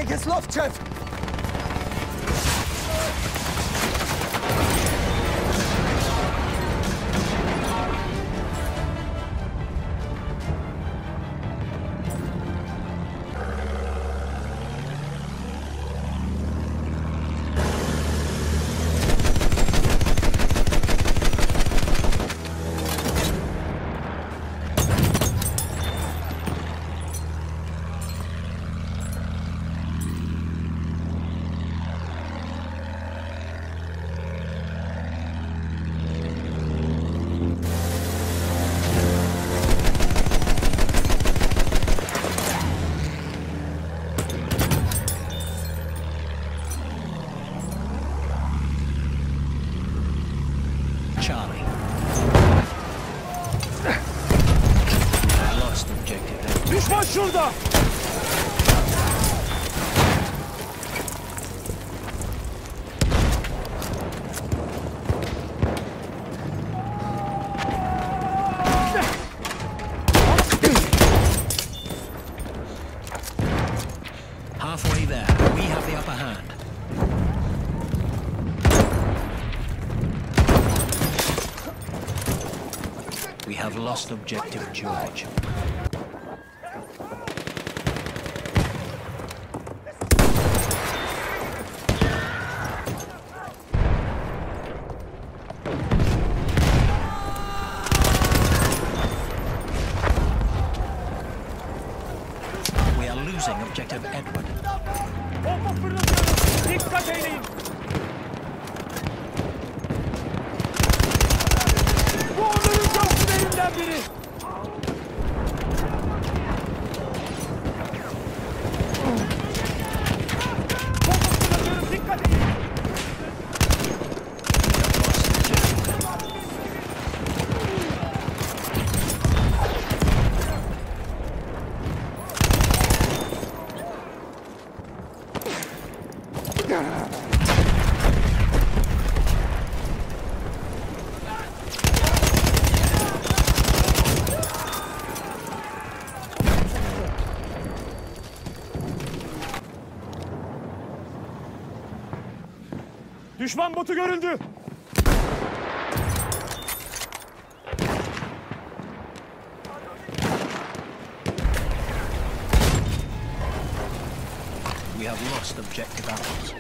Feindliches Luftschiff! Charlie. I lost objective. Düşman şurada! Halfway there, we have the upper hand. We have lost objective George. We are losing objective Edward. Bomba fırlatıyorum! Dikkat eyleyin! Bu onların göklerinden biri! Bomba fırlatıyorum! Dikkat edin! Düşman botu görüldü. We have lost objective apples.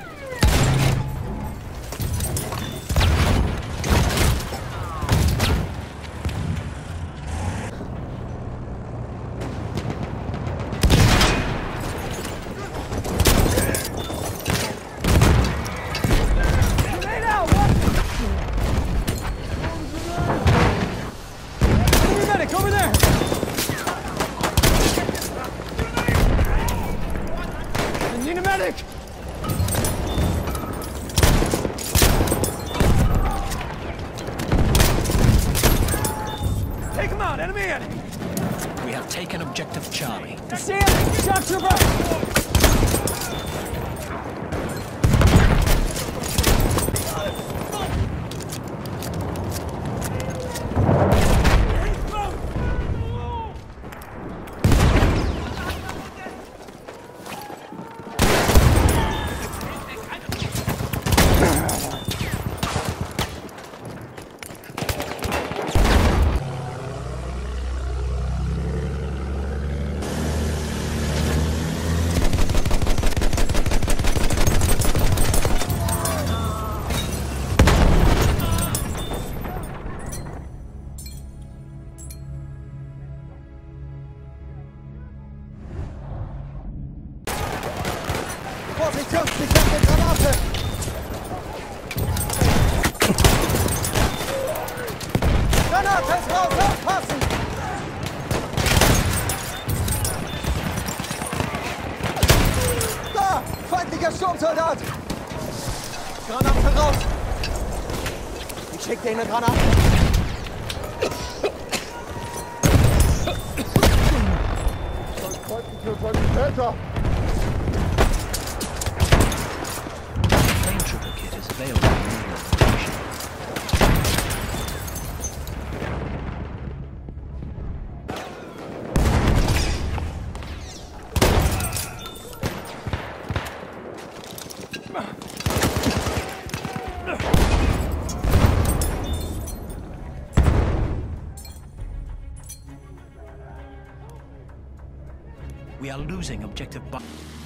Over there! I need a medic! Take him out, enemy in! We have taken objective Charlie. Stand! Shock trooper! Vorsicht, ich hab eine Granate! Granate ist raus, aufpassen! Da! Feindlicher Sturmsoldat! Granate raus! Ich schick dir eine Granate! Das Kreuzen für Sanitäter! Flame trooper kit is available in the location. We are losing objective.